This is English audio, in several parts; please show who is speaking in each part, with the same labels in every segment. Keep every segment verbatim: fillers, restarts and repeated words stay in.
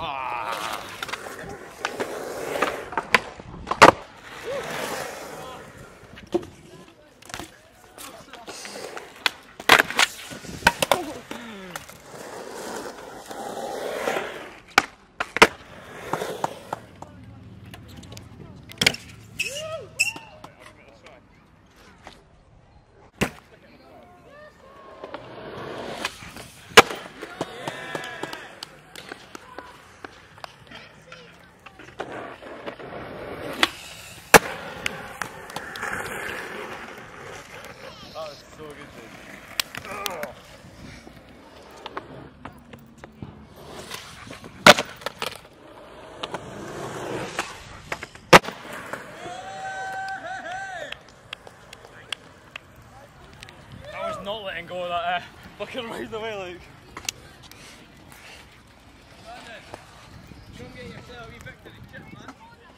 Speaker 1: Ah.
Speaker 2: That was so good, dude. Oh. I was not letting go of that uh, fucking right away, like. Come get yourself a wee victory chip, man.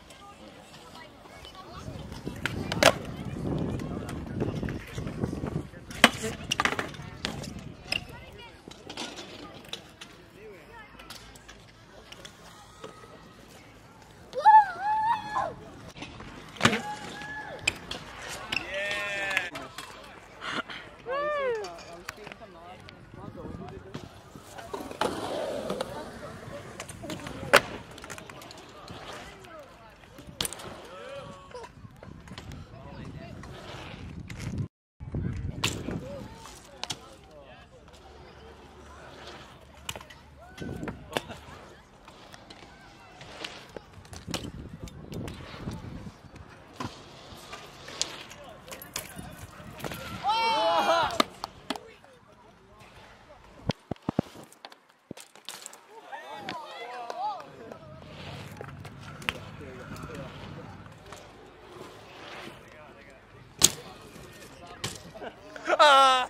Speaker 2: Ah!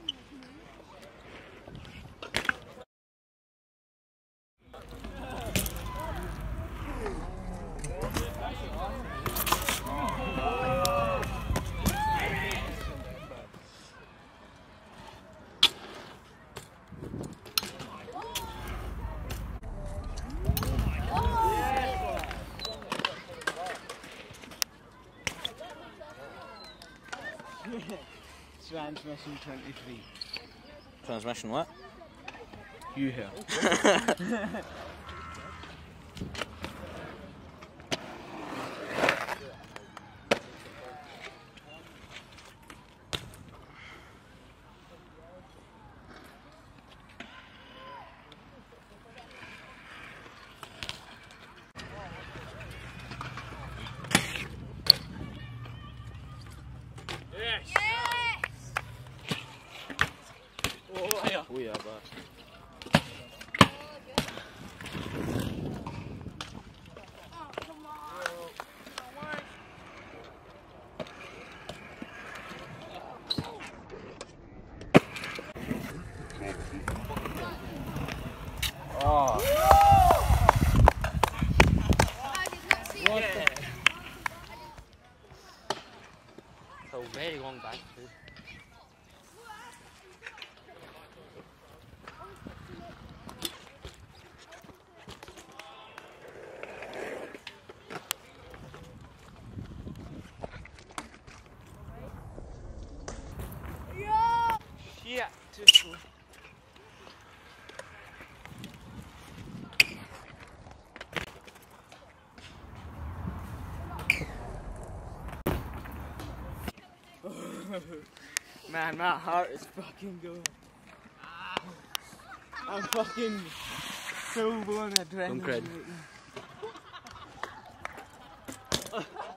Speaker 3: Transmission twenty-three.
Speaker 1: Transmission what?
Speaker 3: You here.
Speaker 2: Yes!
Speaker 1: Oh yeah. Oh yeah, but.
Speaker 2: Oh.
Speaker 1: What yeah. the? So very long back too.
Speaker 2: Yeah.
Speaker 3: Man, my heart is fucking going. I'm fucking so blown adrenaline.
Speaker 1: Don't cry.
Speaker 3: Right now.